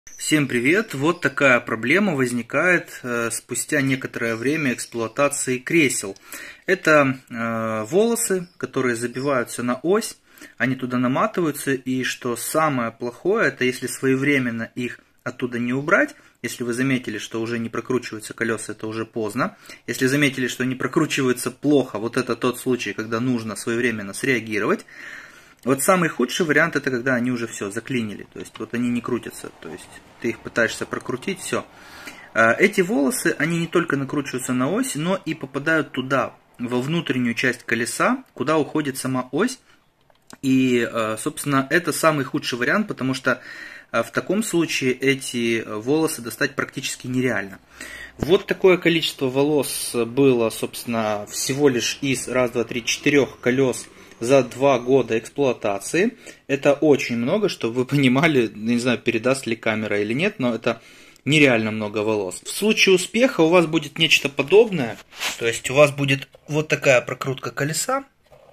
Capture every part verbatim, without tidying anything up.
Всем привет! Вот такая проблема возникает э, спустя некоторое время эксплуатации кресел. Это э, волосы, которые забиваются на ось, они туда наматываются, и что самое плохое, это если своевременно их оттуда не убрать. Если вы заметили, что уже не прокручиваются колеса, это уже поздно. Если заметили, что не прокручивается плохо, вот это тот случай, когда нужно своевременно среагировать. Вот самый худший вариант, это когда они уже все заклинили, то есть вот они не крутятся, то есть ты их пытаешься прокрутить, все. Эти волосы, они не только накручиваются на ось, но и попадают туда, во внутреннюю часть колеса, куда уходит сама ось. И, собственно, это самый худший вариант, потому что в таком случае эти волосы достать практически нереально. Вот такое количество волос было, собственно, всего лишь из раз, два, три, четырех колес за два года эксплуатации. Это очень много, чтобы вы понимали, не знаю, передаст ли камера или нет, но это нереально много волос. В случае успеха у вас будет нечто подобное, то есть у вас будет вот такая прокрутка колеса,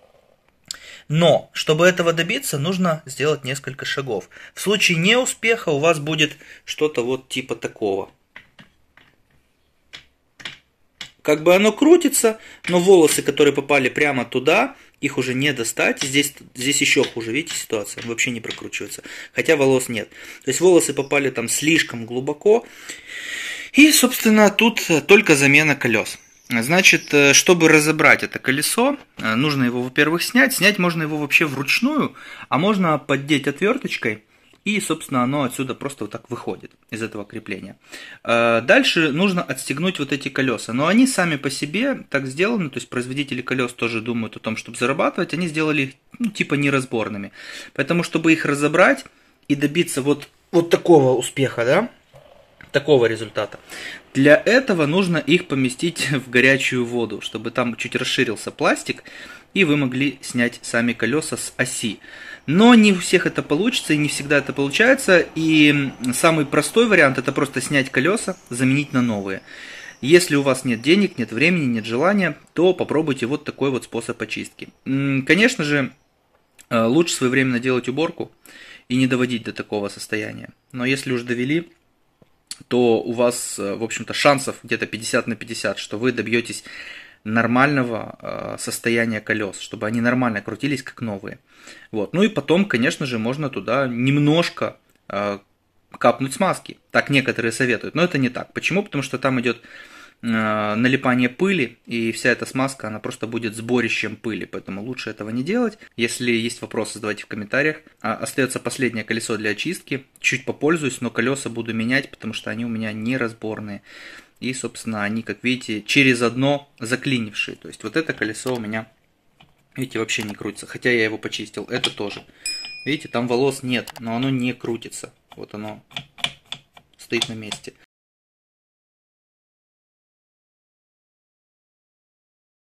но чтобы этого добиться, нужно сделать несколько шагов. В случае неуспеха у вас будет что-то вот типа такого. Как бы оно крутится, но волосы, которые попали прямо туда, их уже не достать. Здесь, здесь еще хуже, видите, ситуация, он вообще не прокручивается. Хотя волос нет. То есть волосы попали там слишком глубоко. И, собственно, тут только замена колес. Значит, чтобы разобрать это колесо, нужно его, во-первых, снять. Снять можно его вообще вручную, а можно поддеть отверточкой. И, собственно, оно отсюда просто вот так выходит, из этого крепления. Дальше нужно отстегнуть вот эти колеса. Но они сами по себе так сделаны, то есть производители колес тоже думают о том, чтобы зарабатывать. Они сделали их, ну, типа неразборными. Поэтому, чтобы их разобрать и добиться вот, вот такого успеха, да, такого результата, для этого нужно их поместить в горячую воду, чтобы там чуть расширился пластик, и вы могли снять сами колеса с оси. Но не у всех это получится, и не всегда это получается, и самый простой вариант – это просто снять колеса, заменить на новые. Если у вас нет денег, нет времени, нет желания, то попробуйте вот такой вот способ очистки. Конечно же, лучше своевременно делать уборку и не доводить до такого состояния. Но если уж довели, то у вас, в общем-то, шансов где-то пятьдесят на пятьдесят, что вы добьетесь нормального состояния колес, чтобы они нормально крутились, как новые. Вот. Ну и потом, конечно же, можно туда немножко капнуть смазки. Так некоторые советуют, но это не так. Почему? Потому что там идет налипание пыли, и вся эта смазка, она просто будет сборищем пыли, поэтому лучше этого не делать. Если есть вопросы, задавайте в комментариях. Остается последнее колесо для очистки. Чуть попользуюсь, но колеса буду менять, потому что они у меня неразборные. И, собственно, они, как видите, через одно заклинившие. То есть вот это колесо у меня, видите, вообще не крутится. Хотя я его почистил. Это тоже. Видите, там волос нет, но оно не крутится. Вот оно стоит на месте.